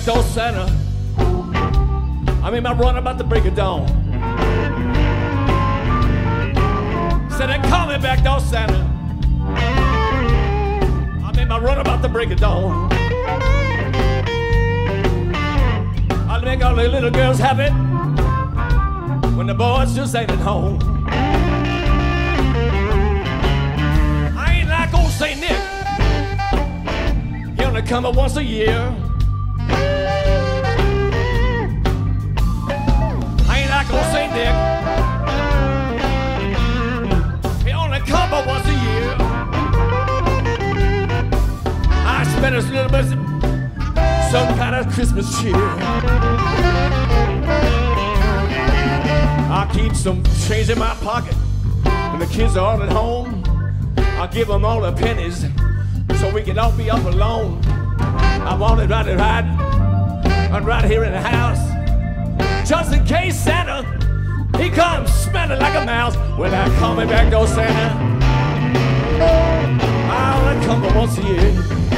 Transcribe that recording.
back door Santa. I made my run about the break of dawn. Said they call me back door Santa. I made my run about the break of dawn. I'll make all the little girls happy when the boys just ain't at home. I ain't like old St. Nick. He only come up once a year. I ain't like old St. Nick. He only come up once a year. I spent a little bit some kind of Christmas cheer. I keep some change in my pocket when the kids are all at home. I give them all the pennies so we can all be up alone. I want it right here in the house, just in case Santa, he comes smelling like a mouse. When I call me back door Santa, I only come but once a year.